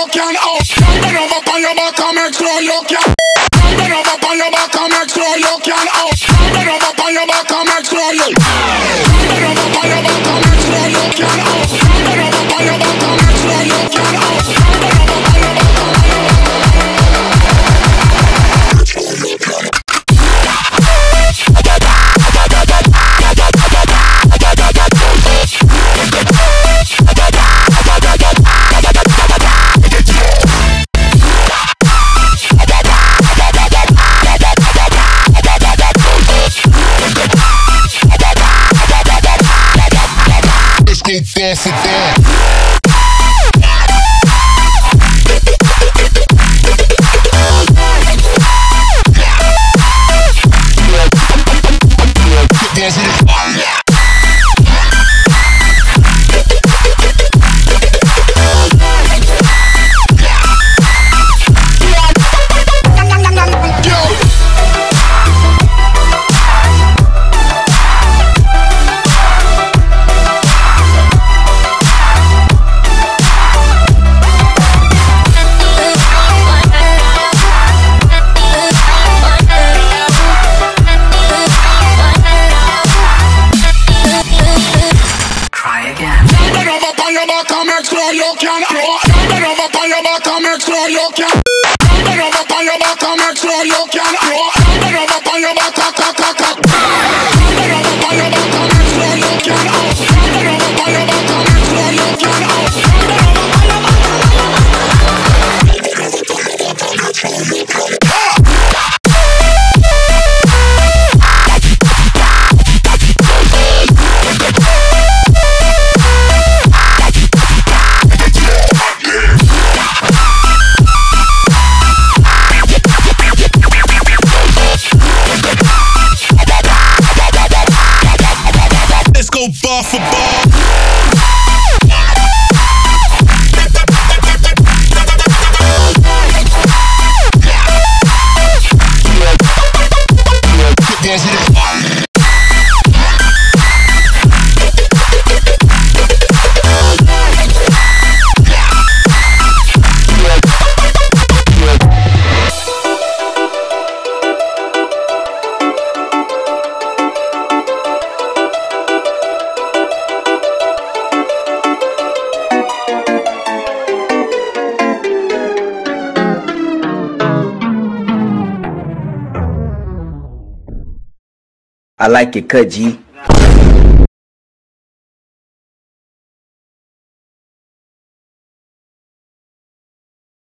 you can out. Bend over on your back and make sure you can. Bend over on your back and make sure you can out. Bend over on your back and make sure you. Bend over on your back and make sure you can out. Bend over on your back and make sure you can out. Bend over on your back and make sure you can. Bar for bar. Bar for bar. I like it cut, G.